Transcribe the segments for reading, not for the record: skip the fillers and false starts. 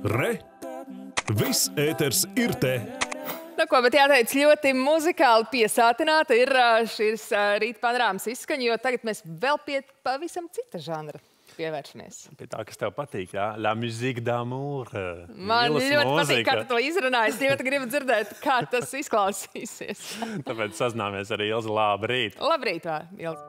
Re! Viss ēters ir te! Nu, ko, bet jāteic, ļoti muzikāli piesātināta ir šīs rīta panorāmas izskaņa, jo tagad mēs vēl pie pavisam cita žanra pievēršamies. Pie tā, kas tev patīk, jā? La musique d'amour. Man ļoti patīk, kā tu to izrunāji. Es ļoti gribu dzirdēt, kā tas izklausīsies. Tāpēc sazināmies ar Ilzi. Labrīt! Labrīt, Ilzi!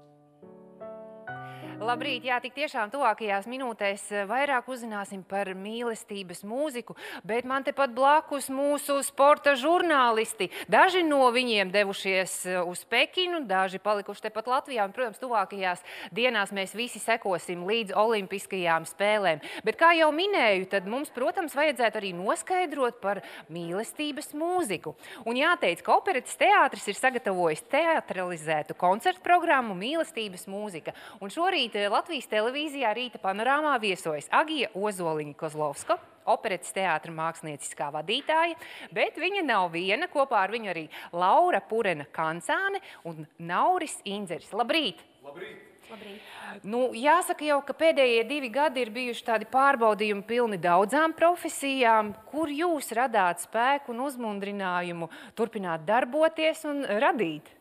Labrīt, jā, tik tiešām tuvākajās minūtēs vairāk uzzināsim par mīlestības mūziku, bet man tepat blakus mūsu sporta žurnālisti. Daži no viņiem devušies uz Pekinu, daži palikuši tepat Latvijā, un, protams, tuvākajās dienās mēs visi sekosim līdz olimpiskajām spēlēm. Bet, kā jau minēju, tad mums, protams, vajadzētu arī noskaidrot par mīlestības mūziku. Un jāteic, ka Operetes teātris ir sagatavojis teatralizētu koncertu programmu Mīlestības mūzika. Un šorīt Latvijas televīzijā Rīta panorāmā viesojas Agija Ozoliņa-Kozlovska, Operetes teātra mākslinieckā vadītāja, bet viņa nav viena, kopā ar viņu arī Laura Purena-Kancāne un Nauris Indzeris. Labrīt! Labrīt! Labrīt. Nu, jāsaka jau, ka pēdējie 2 gadi ir bijuši tādi pārbaudījumi pilni daudzām profesijām. Kur jūs radāt spēku un uzmundrinājumu turpināt darboties un radīt?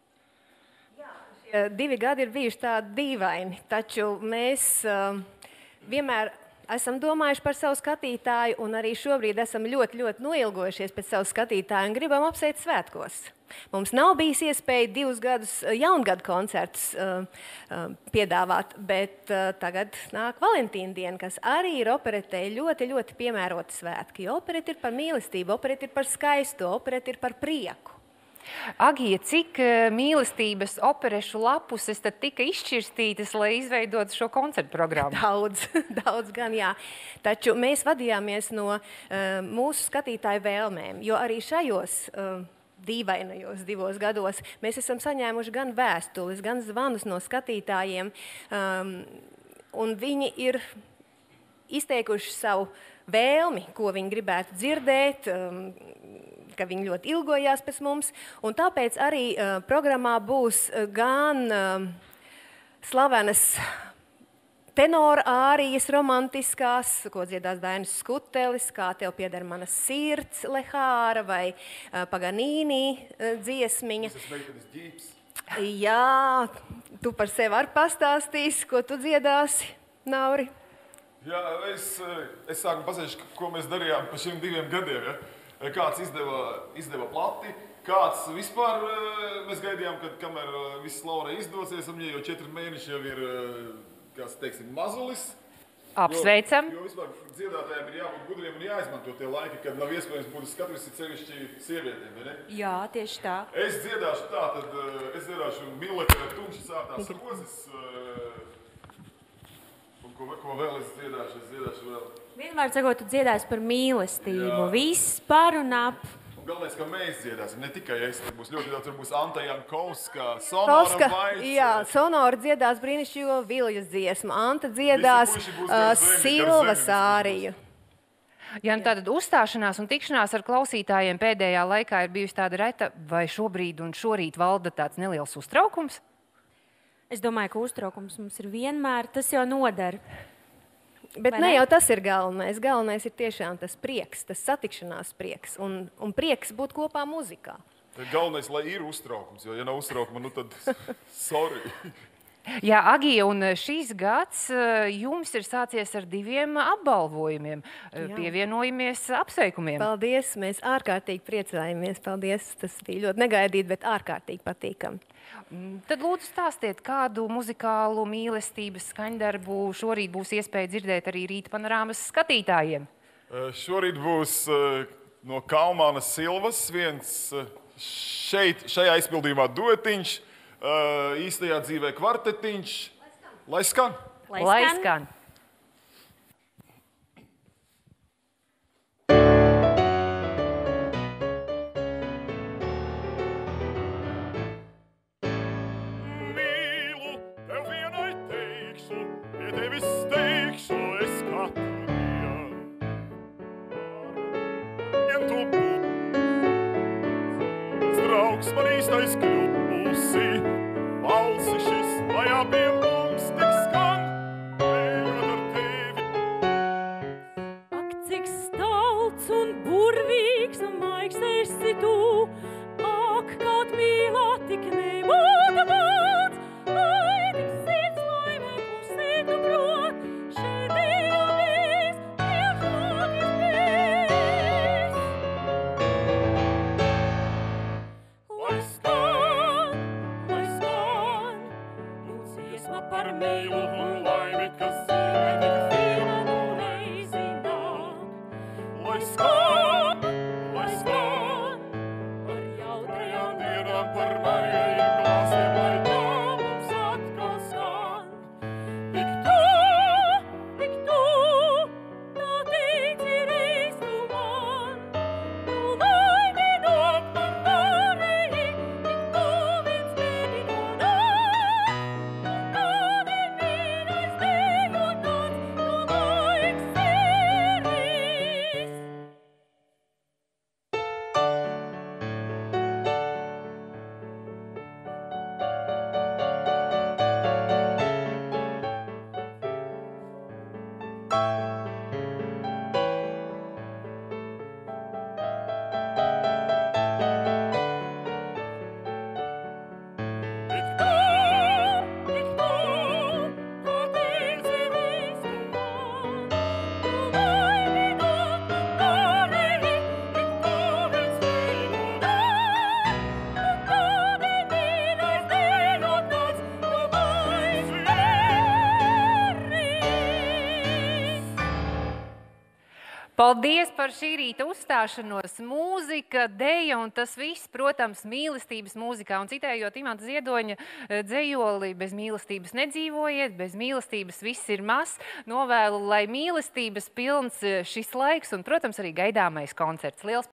2 gadi ir bijuši tādi dīvaini, taču mēs vienmēr esam domājuši par savu skatītāju un arī šobrīd esam ļoti noilgojušies pēc savu skatītāju un gribam apsveikt svētkos. Mums nav bijis iespēja 2 gadus jaungadu koncertus piedāvāt, bet tagad nāk Valentīna diena, kas arī ir operetei ļoti piemērota svētki. Jo operete ir par mīlestību, operete ir par skaisto, operete ir par prieku. Agija, cik mīlestības operešu lapuses tad tika izšķirstītas, lai izveidotu šo koncertu programmu? Daudz gan, jā. Taču mēs vadījāmies no mūsu skatītāju vēlmēm, jo arī šajos dīvainajos 2 gados mēs esam saņēmuši gan vēstules, gan zvanus no skatītājiem, un viņi ir izteikuši savu vēlmi, ko viņi gribētu dzirdēt, ka viņi ļoti ilgojās pēc mums, un tāpēc arī programmā būs gan slavenas tenora ārijas romantiskās, ko dziedās Dainis Skutelis, Kā tev pieder mana sirds, Lehāra vai Paganīni dziesmiņa. Tas meitenes ģīps. Jā, tu par sevi arī pastāstīsi, ko tu dziedāsi, Nauri. Jā, es sāku pasēšu, ko mēs darījām pa šiem 2 gadiem. Ja? Kāds izdeva plati, kāds vispār mēs gaidījām, kad kamēr viss Laurai izdosies, un jau 4 mēneši jau ir, kāds teiksim, mazulis. Apsveicam. Jo vispār dziedātājiem ir jābūt gudriem un jāizmanto tie laiki, kad nav iespējams būt skatuves sevišķi sievietēm, vai ne? Jā, tieši tā. Es dziedāšu tā, tad es dziedāšu Millete ar tumši sātās rozes. Un ko vēl es dziedāšu vēl. Vienmēr sakot, tu dziedāsi par mīlestību. Jā. Viss par un ap. Un galvenais, ka mēs dziedāsim, ne tikai es. Tur būs ļoti daudz, tur būs Anta Jankovska, Sonora Vaits. Jā, Sonora dziedās brīnišķīgo Viljas dziesmu, Anta dziedās Silvas āriju. Ja, nu tātad uzstāšanās un tikšanās ar klausītājiem pēdējā laikā ir bijusi tāda reta, vai šobrīd un šorīt valda tāds neliels uztraukums? Es domāju, ka uztraukums mums ir vienmēr, tas jau nodara. Bet ne jau tas ir galvenais. Galvenais ir tiešām tas prieks, tas satikšanās prieks un prieks būt kopā muzikā. Galvenais, lai ir uztraukums, jo ja nav uztraukuma, nu tad sorry. Jā, Agija, un šīs gads jums ir sācies ar 2 apbalvojumiem. Pievienojamies apsveikumiem. Paldies, mēs ārkārtīgi priecājamies. Paldies, tas bija ļoti negaidīt, bet ārkārtīgi patīkami. Tad lūdzu stāstiet, kādu muzikālu mīlestības skaņdarbu šorīt būs iespēja dzirdēt arī Rīta panorāmas skatītājiem? Šorīt būs no Kalmānas Silvas viens šajā izpildījumā duetiņš, īstajā dzīvē kvartetiņš. Lai skan! Lai skan! Mīlu, tev vienai teikšu, pie tevis steigšu es katru dienu. Vien tu būs, draugs man īstais kļūsi, balsi šis, lai abiem mums tik skan, ejot ar tevi. Paldies par šī rīta uzstāšanos. Mūzika, deja un tas viss, protams, mīlestības mūzikā. Un citējot Imanta Ziedoņa dzejoli, bez mīlestības nedzīvojiet, bez mīlestības viss ir mazs. Novēlu, lai mīlestības pilns šis laiks un, protams, arī gaidāmais koncerts. Liels